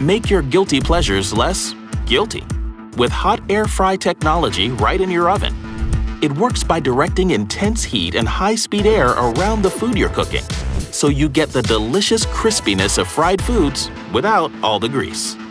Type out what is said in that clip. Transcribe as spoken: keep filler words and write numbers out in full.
Make your guilty pleasures less guilty with hot air fry technology right in your oven. It works by directing intense heat and high-speed air around the food you're cooking, so you get the delicious crispiness of fried foods without all the grease.